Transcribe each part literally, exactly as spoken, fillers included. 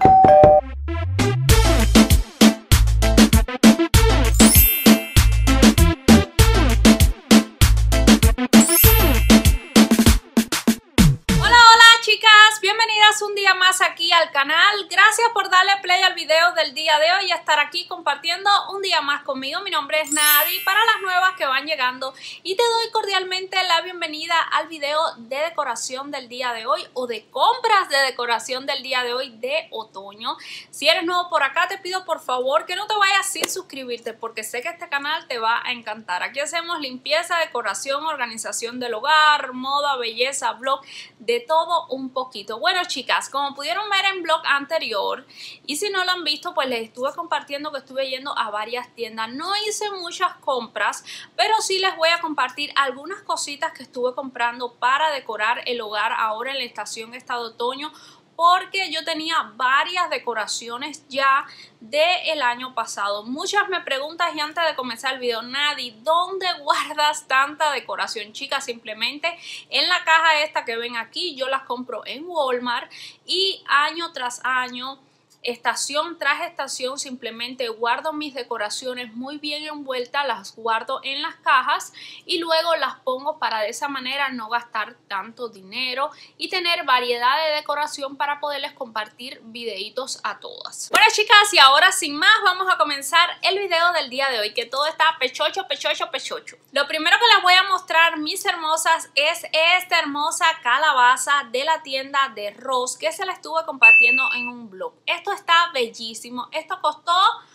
Un día más aquí al canal. Gracias por darle play al video del día de hoy y estar aquí compartiendo un día más conmigo. Mi nombre es Nadi, para las nuevas que van llegando, y te doy cordialmente la bienvenida al video de decoración del día de hoy, o de compras de decoración del día de hoy de otoño. Si eres nuevo por acá, te pido por favor que no te vayas sin suscribirte, porque sé que este canal te va a encantar. Aquí hacemos limpieza, decoración, organización del hogar, moda, belleza, vlog, de todo un poquito. Bueno, chicas, como pudieron ver en vlog anterior, y si no lo han visto, pues les estuve compartiendo que estuve yendo a varias tiendas. No hice muchas compras, pero sí les voy a compartir algunas cositas que estuve comprando para decorar el hogar ahora en la estación esta de otoño, porque yo tenía varias decoraciones ya del año pasado. Muchas me preguntan, y antes de comenzar el video, Nadi, ¿dónde guardas tanta decoración? Chicas, simplemente en la caja esta que ven aquí, yo las compro en Walmart, y año tras año, estación tras estación, simplemente guardo mis decoraciones muy bien envueltas, las guardo en las cajas y luego las pongo para de esa manera no gastar tanto dinero y tener variedad de decoración para poderles compartir videitos a todas. Bueno, chicas, y ahora sin más vamos a comenzar el video del día de hoy, que todo está pechocho, pechocho, pechocho. Lo primero que les voy a mostrar, mis hermosas, es esta hermosa calabaza de la tienda de Ross, que se la estuve compartiendo en un blog. Esto está bellísimo. Esto costó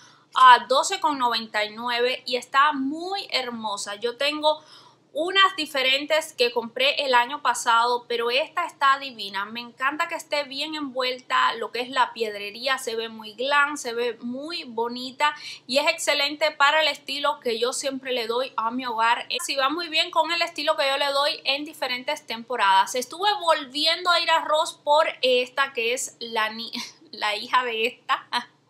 uh, doce con noventa y nueve y está muy hermosa. Yo tengo unas diferentes que compré el año pasado, pero esta está divina. Me encanta que esté bien envuelta. Lo que es la piedrería se ve muy glam, se ve muy bonita y es excelente para el estilo que yo siempre le doy a mi hogar. Sí, va muy bien con el estilo que yo le doy en diferentes temporadas. Estuve volviendo a ir a Ross por esta, que es la niña, la hija de esta.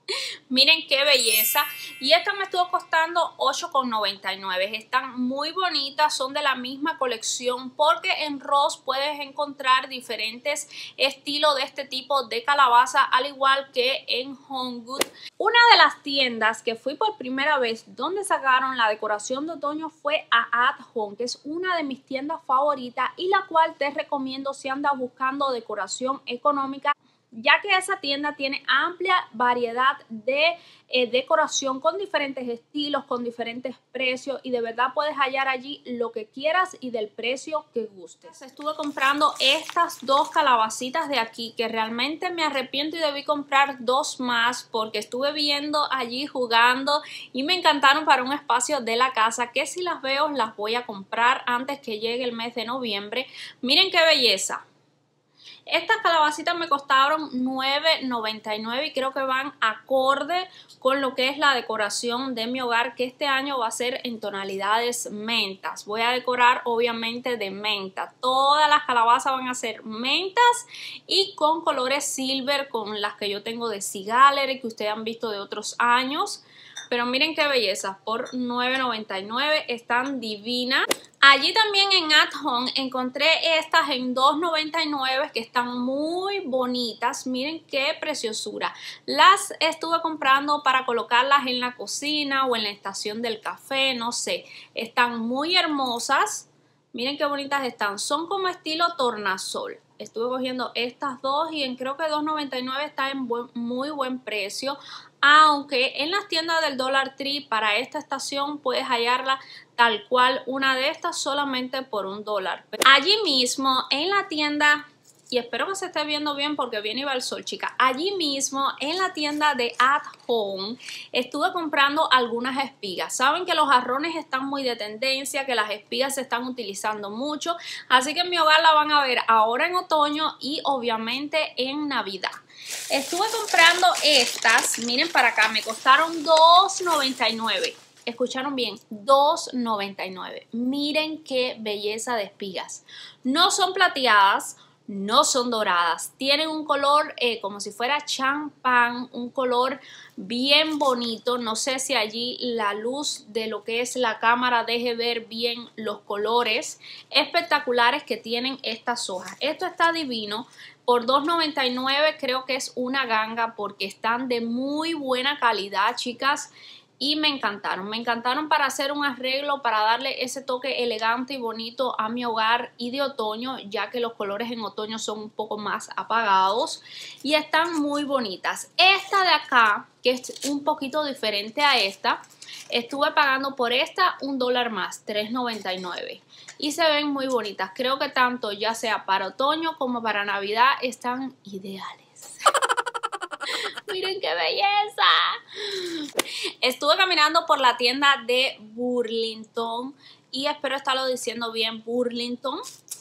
Miren qué belleza. Y esta me estuvo costando ocho con noventa y nueve. Están muy bonitas, son de la misma colección, porque en Ross puedes encontrar diferentes estilos de este tipo de calabaza, al igual que en HomeGoods. Una de las tiendas que fui por primera vez donde sacaron la decoración de otoño fue a At Home, que es una de mis tiendas favoritas y la cual te recomiendo si andas buscando decoración económica, ya que esa tienda tiene amplia variedad de eh, decoración con diferentes estilos, con diferentes precios, y de verdad puedes hallar allí lo que quieras y del precio que gustes. Estuve comprando estas dos calabacitas de aquí, que realmente me arrepiento y debí comprar dos más, porque estuve viendo allí jugando y me encantaron para un espacio de la casa, que si las veo las voy a comprar antes que llegue el mes de noviembre. Miren qué belleza. Estas calabacitas me costaron nueve noventa y nueve y creo que van acorde con lo que es la decoración de mi hogar, que este año va a ser en tonalidades mentas. Voy a decorar obviamente de menta. Todas las calabazas van a ser mentas y con colores silver, con las que yo tengo de Sea Gallery, que ustedes han visto de otros años. Pero miren qué belleza, por nueve noventa y nueve, están divinas. Allí también en At Home encontré estas en dos noventa y nueve que están muy bonitas. Miren qué preciosura. Las estuve comprando para colocarlas en la cocina o en la estación del café, no sé. Están muy hermosas. Miren qué bonitas están. Son como estilo tornasol. Estuve cogiendo estas dos y en creo que dos noventa y nueve está en buen, muy buen precio. Aunque en las tiendas del Dollar Tree para esta estación puedes hallarla tal cual una de estas solamente por un dólar. Allí mismo en la tienda, y espero que se esté viendo bien porque bien iba el sol, chicas. Allí mismo en la tienda de At Home estuve comprando algunas espigas. Saben que los jarrones están muy de tendencia, que las espigas se están utilizando mucho. Así que en mi hogar la van a ver ahora en otoño y obviamente en Navidad. Estuve comprando estas, miren para acá, me costaron dos noventa y nueve. Escucharon bien, dos noventa y nueve. Miren qué belleza de espigas. No son plateadas, no son doradas, tienen un color eh, como si fuera champán, un color bien bonito. No sé si allí la luz de lo que es la cámara deje ver bien los colores espectaculares que tienen estas hojas. Esto está divino. por dos noventa y nueve. Creo que es una ganga porque están de muy buena calidad, chicas. Y me encantaron, me encantaron para hacer un arreglo, para darle ese toque elegante y bonito a mi hogar y de otoño, ya que los colores en otoño son un poco más apagados y están muy bonitas. Esta de acá, que es un poquito diferente a esta, estuve pagando por esta un dólar más, tres noventa y nueve. Y se ven muy bonitas. Creo que tanto ya sea para otoño como para Navidad están ideales. Miren qué belleza. Estuve caminando por la tienda de Burlington y espero estarlo diciendo bien, Burlington.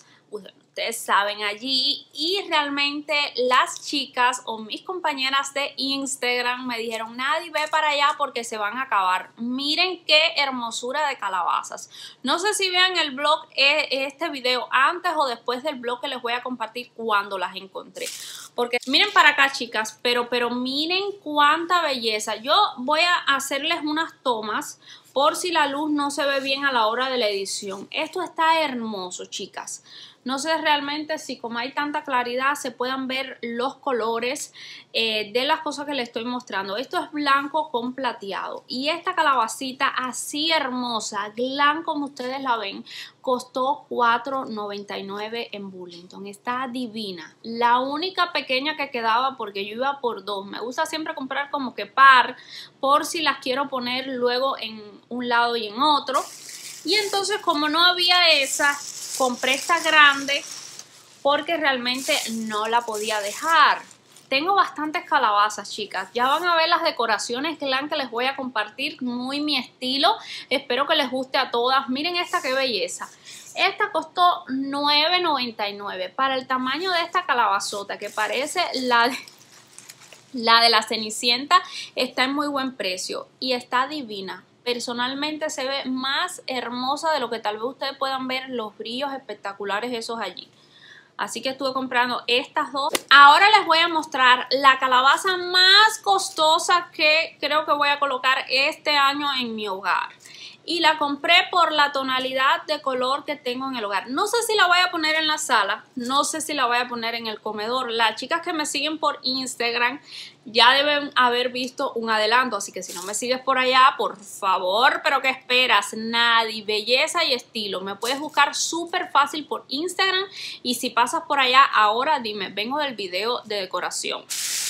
Ustedes saben, allí, y realmente las chicas o mis compañeras de Instagram me dijeron: Nadie, ve para allá porque se van a acabar. Miren qué hermosura de calabazas. No sé si vean el blog, este video antes o después del blog que les voy a compartir cuando las encontré. Porque miren para acá, chicas, pero, pero miren cuánta belleza. Yo voy a hacerles unas tomas por si la luz no se ve bien a la hora de la edición. Esto está hermoso, chicas. No sé realmente si como hay tanta claridad se puedan ver los colores eh, de las cosas que les estoy mostrando. Esto es blanco con plateado. Y esta calabacita así hermosa, glam como ustedes la ven, costó cuatro noventa y nueve en Burlington. Está divina. La única pequeña que quedaba, porque yo iba por dos. Me gusta siempre comprar como que par, por si las quiero poner luego en un lado y en otro. Y entonces como no había esa, compré esta grande porque realmente no la podía dejar. Tengo bastantes calabazas, chicas. Ya van a ver las decoraciones glam que les voy a compartir. Muy mi estilo. Espero que les guste a todas. Miren esta qué belleza. Esta costó nueve noventa y nueve. Para el tamaño de esta calabazota, que parece la de, la de la Cenicienta, está en muy buen precio. Y está divina. Personalmente se ve más hermosa de lo que tal vez ustedes puedan ver los brillos espectaculares esos allí. Así que estuve comprando estas dos. Ahora les voy a mostrar la calabaza más costosa que creo que voy a colocar este año en mi hogar. Y la compré por la tonalidad de color que tengo en el hogar. No sé si la voy a poner en la sala, no sé si la voy a poner en el comedor. Las chicas que me siguen por Instagram ya deben haber visto un adelanto, así que si no me sigues por allá, por favor, pero ¿qué esperas? Nadie, belleza y estilo. Me puedes buscar súper fácil por Instagram y si pasas por allá ahora, dime, vengo del video de decoración.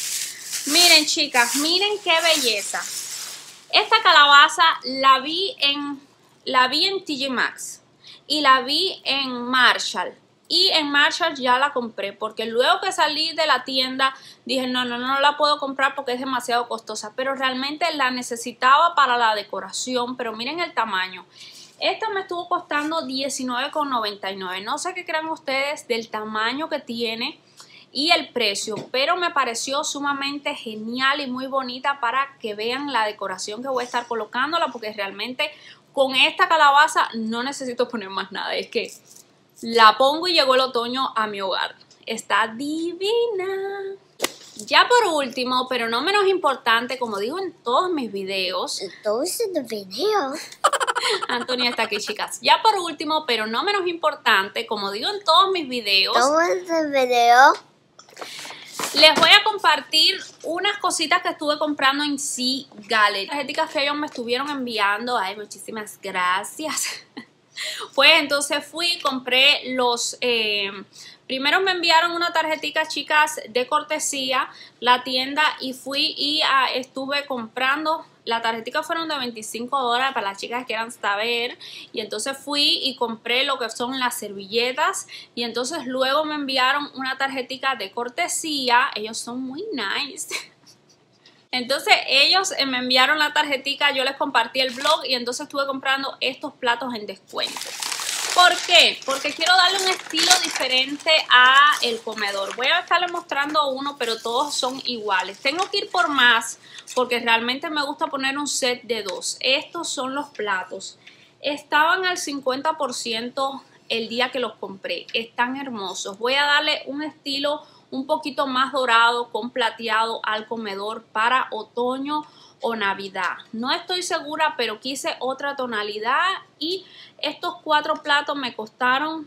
Miren, chicas, miren qué belleza. Esta calabaza la vi en, la vi en T J Maxx y la vi en Marshall. Y en Marshall ya la compré porque luego que salí de la tienda dije no, no, no la puedo comprar porque es demasiado costosa. Pero realmente la necesitaba para la decoración. Pero miren el tamaño. Esta me estuvo costando diecinueve noventa y nueve. No sé qué crean ustedes del tamaño que tiene y el precio, pero me pareció sumamente genial y muy bonita para que vean la decoración que voy a estar colocándola, porque realmente con esta calabaza no necesito poner más nada, es que la pongo y llegó el otoño a mi hogar. Está divina. Ya por último, pero no menos importante, como digo en todos mis videos. Todos en videos. Antonia está aquí, chicas. Ya por último, pero no menos importante, como digo en todos mis videos. Todos en video. Les voy a compartir unas cositas que estuve comprando en Sea Gallery. Las tarjetas que ellos me estuvieron enviando. Ay, muchísimas gracias. Pues entonces fui y compré los... Eh, primero me enviaron una tarjetita, chicas, de cortesía, la tienda, y fui y uh, estuve comprando. La tarjetita fueron de veinticinco dólares para las chicas que quieran saber. Y entonces fui y compré lo que son las servilletas. Y entonces luego me enviaron una tarjetita de cortesía. Ellos son muy nice. Entonces ellos me enviaron la tarjetita, yo les compartí el blog y entonces estuve comprando estos platos en descuento. ¿Por qué? Porque quiero darle un estilo diferente a el comedor. Voy a estarles mostrando uno, pero todos son iguales. Tengo que ir por más porque realmente me gusta poner un set de dos. Estos son los platos. Estaban al cincuenta por ciento el día que los compré. Están hermosos. Voy a darle un estilo un poquito más dorado con plateado al comedor para otoño o Navidad. No estoy segura, pero quise otra tonalidad y estos cuatro platos me costaron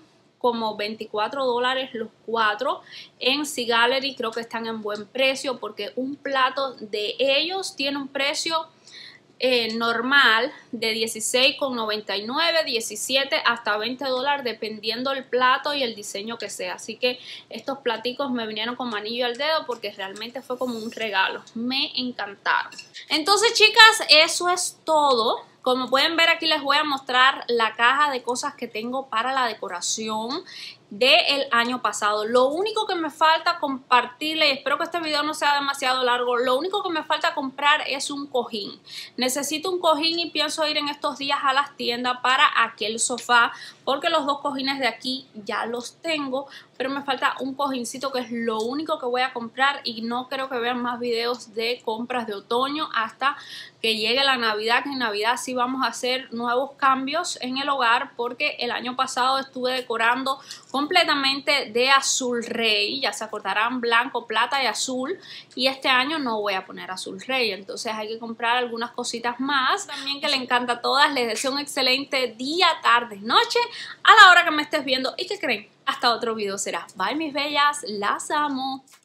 como veinticuatro dólares los cuatro. En Sea Gallery creo que están en buen precio porque un plato de ellos tiene un precio Eh, normal de dieciséis con noventa y nueve, diecisiete hasta veinte dólares dependiendo el plato y el diseño que sea. Así que estos platicos me vinieron como anillo al dedo porque realmente fue como un regalo. Me encantaron. Entonces, chicas, eso es todo. Como pueden ver, aquí les voy a mostrar la caja de cosas que tengo para la decoración del año pasado. Lo único que me falta compartirle, y espero que este video no sea demasiado largo, lo único que me falta comprar es un cojín. Necesito un cojín y pienso ir en estos días a las tiendas para aquel sofá, porque los dos cojines de aquí ya los tengo, pero me falta un cojincito que es lo único que voy a comprar y no creo que vean más videos de compras de otoño hasta que llegue la Navidad, que en Navidad sí vamos a hacer nuevos cambios en el hogar porque el año pasado estuve decorando completamente de azul rey, ya se acordarán, blanco, plata y azul, y este año no voy a poner azul rey, entonces hay que comprar algunas cositas más. También que le encanta a todas, les deseo un excelente día, tarde, noche, a la hora que me estés viendo y que creen, hasta otro video será. Bye mis bellas, las amo.